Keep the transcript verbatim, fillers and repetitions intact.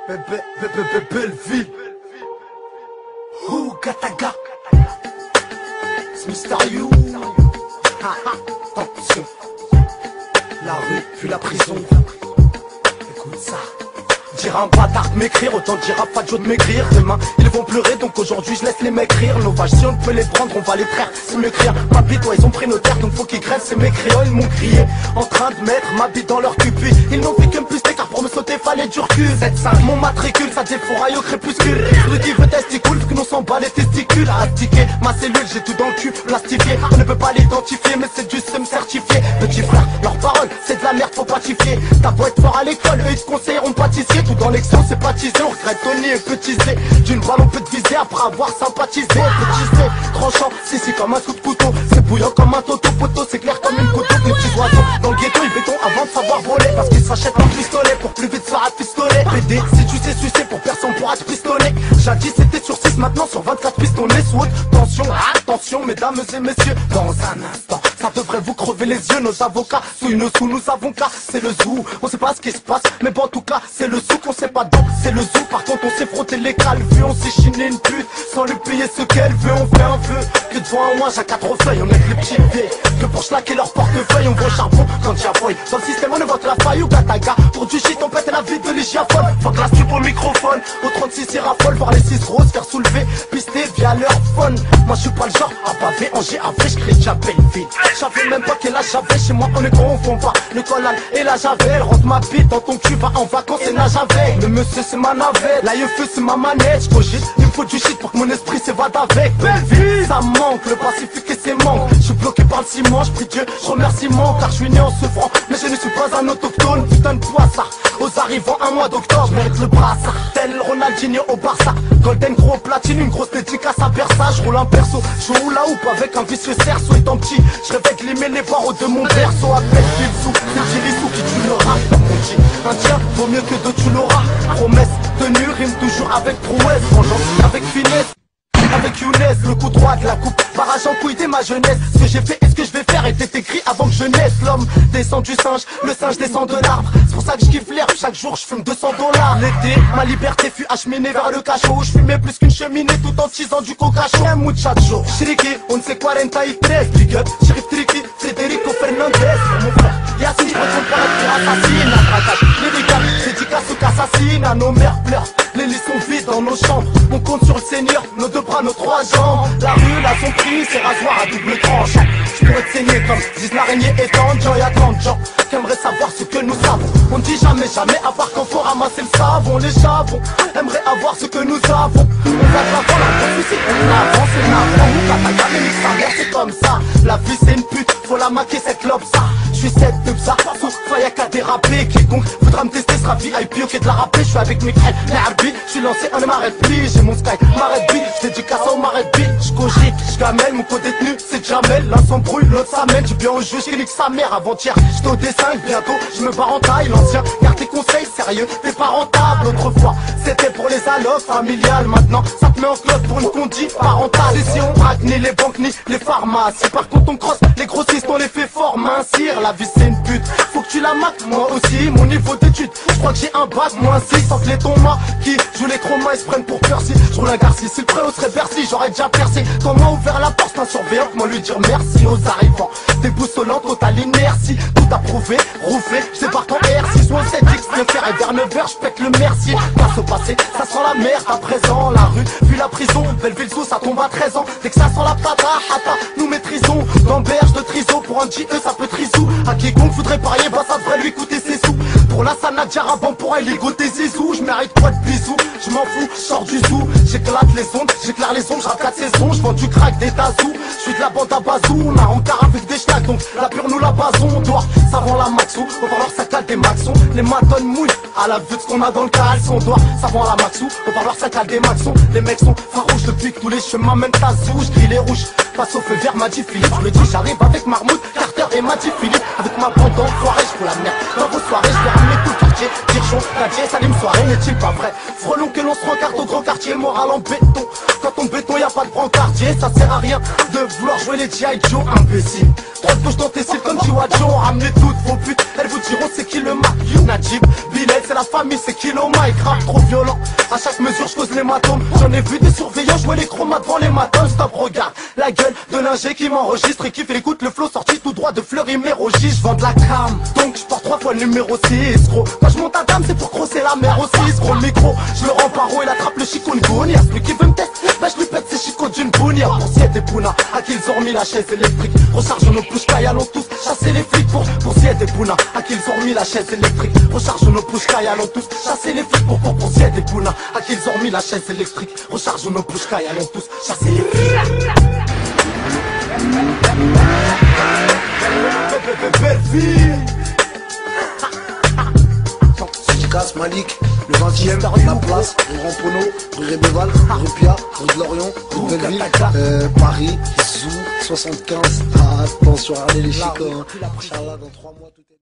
Bébé, bébé, bébé, Belleville. Ouh, Gataga. C'est Mister You. Attention. La rue, puis la prison. Écoute ça. Dire un bâtard de m'écrire, autant dire à Fadjo de m'écrire. Demain, ils vont pleurer, donc aujourd'hui je laisse les mecs rire. Nos vaches, si on peut les prendre, on va les traire. C'est m'écrire, ma bite, ouais, ils ont pris nos terres, donc faut qu'ils crèvent. C'est mes créoles, ils m'ont crié, en train de mettre ma bite dans leur cupie. Ils n'ont fait que me pister, car pour me sauter, fallait du recul. sept cinq, mon matricule, ça défouraille au crépuscule. Celui qui veut testicule, vu que nous s'en bat les testicules. Astiquer ma cellule, j'ai tout dans le cul, plastifié. On ne peut pas l'identifier, mais c'est du seum certifié. Petit frère, leurs paroles, c'est de la merde, faut patifier. T'as beau être fort à l'école, eux ils te conseilleront pâtissier. Tout dans l'excellence, c'est baptisé, on regrette Tony et petit C. D'une balle on peut te viser après avoir sympathisé. Petit C, tranchant, si si comme un coup de couteau. C'est bouillant comme un toto poteau, c'est clair comme une couteau. Les petits oiseaux dans le ghetto ils béton avant de savoir voler. Parce qu'ils s'achètent un pistolet pour plus vite se rafistoler. P D, si tu sais sucer pour personne pourra te pistonner. Jadis c'était sur six, maintenant sur vingt-quatre pistonnés. Sous haute tension, attention mesdames et messieurs. Dans un instant, ça devrait vous crever les yeux. Nos avocats, sous une sous, nous avons qu'à. C'est le zoo, on sait pas ce qui se passe. Mais bon en tout cas, c'est le sou qu'on sait pas donc c'est le zoo. Par contre on s'est frotté les calvues, on s'est chiné une pute sans lui payer ce qu'elle veut. On fait un vœu que devant un moi j'ai quatre feuilles. On met les petits dés que pour schlaquer leur portefeuille. On voit au charbon quand y'a fouille. Dans le système on évoque la faille ou Gataga. Pour du shit on pète la vie de l'hygiaphone. Faut que la stupe au microphone. Au trente-six il raffole, voir les six roses faire soulever, pister via leur phone. Moi je suis pas le genre à baver en G A V, je crée déjà Belleville. J'avais même pas quel âge j'avais, chez moi on ne confond pas le collal et la javel. Rentre ma bite dans ton cul, va en vacances et nage avec. Le monsieur c'est ma navette, là il feu c'est ma manette. J'cogite, il me faut du shit pour que mon esprit s'évade avec. Belleville, ça manque, le Pacifique et ses manques. Je suis bloqué par le ciment, je prie Dieu, je remercie mon car je suis né en se franc. Mais je ne suis pas un autochtone, putain de poissard. Aux arrivants un mois d'octobre, je mérite le brassard. Tel Ronaldinho au Barça, Golden gros platine, une grosse dédicace à Versa. Je roule un perso, je roule la houppe avec un vicieux cerceau. Étant petit, je rêvais de limer les barreaux de mon berceau. Appelle Filsou, c'est Gilisou qui tue le rap. On dit, un tien vaut mieux que deux, tu l'auras. Promesse tenue, rime toujours avec prouesse. Vengeance avec finesse. Avec Younes, le coup droit de la coupe, barrage en couille dès ma jeunesse. Ce que j'ai fait et ce que je vais faire était écrit avant que je naisse. L'homme descend du singe, le singe descend de l'arbre. C'est pour ça que je kiffe l'herbe, chaque jour je fume deux cents dollars. L'été, ma liberté fut acheminée vers le cachot. Je fumais plus qu'une cheminée tout en tisant du coca chaud. Un muchacho, Chiriqui, on ne sait quarante-treize. Big up, Sheriff Tricky, Federico Fernandez. Mon frère, Yassine, je retourne pour être assassine. Attraquage, lyrical, dédicace ou qu'assassine. À nos mères pleurent, les lits sont vides dans nos chambres. On compte sur le Seigneur, nos deux bras, nos trois jambes. La rue, là, son prix, c'est rasoir à double tranche. Je pourrais te saigner comme disent l'araignée étante. Y'a tant de gens qui aimeraient savoir ce que nous savons. On dit jamais, jamais, à part quand faut ramasser le savon. Les chavons aimeraient avoir ce que nous avons. On va avant la prophétie, on avance et n'avance. Gataga, mais nique sa mère, c'est comme ça. La vie, c'est une pute, faut la maquer, cette lobe, ça. Je suis cette pub, ça, faut y'a qu'à déraper. Quiconque voudra me tester sera V I P, ok de la rapper. Je suis avec mes crêtes, les arbitres. Je suis lancé, on ne m'arrête plus. J'ai mon sky, m'arrête bille. Je dédicace au m'arrête bille. Je cogite, je gamelle, mon co-détenu, c'est Jamel. L'un s'embrouille, l'autre s'amène. J'ai bien au jeu, je nique sa mère avant-hier. J'étais au dessin, bientôt, je me barre en taille. L'ancien, garde tes conseils, sérieux, t'es pas rentable. Autrefois, c'était pour les allocs familiales. Maintenant, ça te met en clope pour une condi parentale. Et si on braque ni les banques ni les pharmacies. Par contre, on crosse, les grossistes, on les fait fort mincir. La vie, c'est une pute, faut que tu la mates, moi aussi. Mon niveau d'études, je crois que j'ai un bac, moins six. Sans que les tombas qui jouent les chromas, ils se prennent pour Percy. Je roule un Garci, si le préau serait Bercy, j'aurais déjà percé. Quand moi ouvert la porte, un surveillant, moi lui dire merci aux arrivants. Déboussolant, totale inertie, tout approuvé, roufflé, je débarque en R six ou en sept X, le fer et vers neuf heures, je pète le mercier. Passe au passé, ça sent la merde à présent. La rue, puis la prison, Belleville sous, ça tombe à treize ans. Dès que ça sent la pata, hata, nous maîtrisons. Gamberge de triso, pour un J E, ça peut trisou. À quiconque voudrait parier, bah ça devrait lui coûter ses sous. Pour la Sana Diarabon, pour elle, l'ego des zizous. Je mérite pas de bisous, je m'en fous, je sors du zoo. J'éclate les ondes, j'éclaire les ondes, j'rappe quatre saisons. Je vends du crack, des tazous, je suis de la bande à bazou. On a encore avec des schnacks, donc la pure nous la basons. On doit, ça rend la maxou, on va voir ça cale des maxons. Les matons mouillent, à la vue de ce qu'on a dans le caleçon. On doit, ça rend la maxou, on va voir ça cale des maxons. Les mecs sont farouches depuis que tous les chemins mènent à Zou. J'grille les rouges, passe au feu vert, m'a dit Philippe. Je le dis, j'arrive avec Marmoud, Carter et m'a dit Philippe. Avec ma bande d'enfoirés, j'fous la merde. Dans vos soirées, j'vais ramener tout le quartier. Tirchon, Gadier, Salim, soirée, n'est-il pas vrai? Frelon que l'on se rencarte au grand quartier, moral en béton. Quand on béton, y'a pas de brancardier, ça sert à rien de vouloir jouer les G I Joe, imbécile. Droite gauche dans tes cils comme Jiwajo, ramenez toutes vos putes, elles vous diront c'est qui le Mac. Najib, Bilal, c'est la famille, c'est qui le Mike. Rap trop violent. À chaque mesure je cause l'hématome. J'en ai vu des surveillants jouer les chromas devant les matons. Stop, regarde la gueule de l'ingé qui m'enregistre et qui fait écoute le flow sorti tout droit de Fleury Mérogis. Je vends de la cam, donc je porte trois fois le numéro six, gros. Quand je monte à dame c'est pour crosser la mer aussi. Gros le micro, je le rends paro, il attrape le chikungunya. Celui qui veut me tester, bah je lui pète ses chicots d'une bounia. Pour Sied et Puna, à qui ils ont remis la chaise électrique. Rechargeons nos pushkai, allons tous chasser les flics. Pour, pour Sied et Puna, à qui ils ont remis la chaise électrique. Rechargeons nos pushkai, allons tous chasser les flics. Pour, pour, pour Sied et Puna, à qui ils ont remis la chaise électrique. Rechargeons nos pushkai, allons tous chasser les flics. Dédicace Malik, le vingtième, la place, rue Rampono, rue Rébéval, rue Pia, rue de Lorient, rue de Belleville, euh, Paris, Zou, soixante-quinze. Ah, attention, allez les chicots, hein. Inch'Allah, dans trois mois tout est...